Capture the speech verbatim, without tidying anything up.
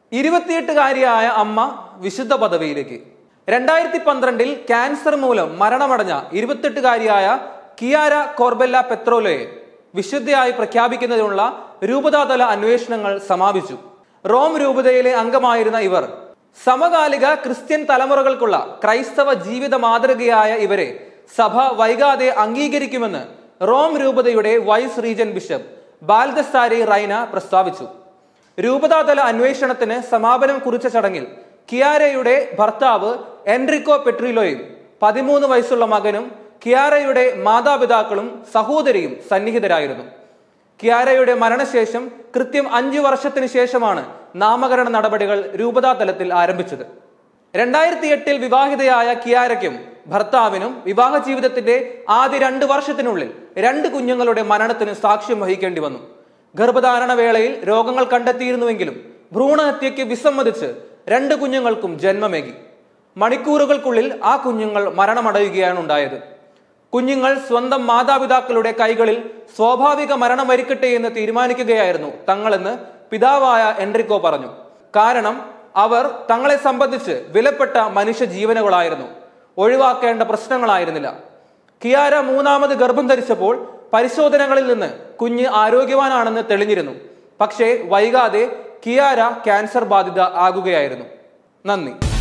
ഇരുപത്തിയെട്ടുകാരിയായ അമ്മ വിശുദ്ധ പദവിയിലേക്ക്. രണ്ടായിരത്തി പന്ത്രണ്ടിൽ ക്യാൻസർ മൂലം മരണമടഞ്ഞ ഇരുപത്തെട്ടുകാരിയായ കിയാര കോർബെല്ല പെത്രോലയെ വിശുദ്ധയായി പ്രഖ്യാപിക്കുന്നതിനുള്ള രൂപതാതല അന്വേഷണങ്ങൾ സമാപിച്ചു. റോം രൂപതയിലെ അംഗമായിരുന്ന ഇവർ സമകാലിക ക്രിസ്ത്യൻ തലമുറകൾക്കുള്ള ക്രൈസ്തവ ജീവിത മാതൃകയായ ഇവരെ സഭ വൈകാതെ അംഗീകരിക്കുമെന്ന് റോം രൂപതയുടെ vice regent bishop Baldassare Reina പ്രസ്താവിച്ചു. രൂപതാതല അന്വേഷണത്തിന് സമാപനം കുറിച്ച ചടങ്ങിൽ കിയാരയുടെ ഭർത്താവ് എൻറിക്കോ പെട്രിലോയും പതിമൂന്ന് വയസ്സുള്ള മകനും കിയാരയുടെ മാതാപിതാക്കളും സഹോദരിയും സന്നിഹിതരായിരുന്നു. കിയാരയുടെ മരണശേഷം കൃത്യം അഞ്ചു വർഷത്തിന് ശേഷമാണ് നാമകരണ നടപടികൾ രൂപതാതലത്തിൽ ആരംഭിച്ചത്. രണ്ടായിരത്തി എട്ടിൽ വിവാഹിതയായ കിയാരയ്ക്കും ഭർത്താവിനും വിവാഹ ജീവിതത്തിന്റെ ആദ്യ രണ്ട് വർഷത്തിനുള്ളിൽ രണ്ട് കുഞ്ഞുങ്ങളുടെ മരണത്തിന് സാക്ഷ്യം വഹിക്കേണ്ടി വന്നു. ഗർഭധാരണ വേളയിൽ രോഗങ്ങൾ കണ്ടെത്തിയിരുന്നുവെങ്കിലും ഭ്രൂണഹത്യയ്ക്ക് വിസമ്മതിച്ച് രണ്ട് കുഞ്ഞുങ്ങൾക്കും ജന്മമേകി. മണിക്കൂറുകൾക്കുള്ളിൽ ആ കുഞ്ഞുങ്ങൾ മരണമടയുകയാണ് ഉണ്ടായത്. കുഞ്ഞുങ്ങൾ സ്വന്തം മാതാപിതാക്കളുടെ കൈകളിൽ സ്വാഭാവിക മരണം വരിക്കട്ടെ എന്ന് തീരുമാനിക്കുകയായിരുന്നു തങ്ങളെന്ന് പിതാവായ എൻറിക്കോ പറഞ്ഞു. കാരണം അവർ തങ്ങളെ സംബന്ധിച്ച് വിലപ്പെട്ട മനുഷ്യ ജീവനുകളായിരുന്നു, ഒഴിവാക്കേണ്ട പ്രശ്നങ്ങളായിരുന്നില്ല. കിയാര മൂന്നാമത് ഗർഭം ധരിച്ചപ്പോൾ പരിശോധനകളിൽ നിന്ന് കുഞ്ഞ് ആരോഗ്യവാനാണെന്ന് തെളിഞ്ഞിരുന്നു. പക്ഷേ വൈകാതെ കിയാര ക്യാൻസർ ബാധിത ആകുകയായിരുന്നു. നന്ദി.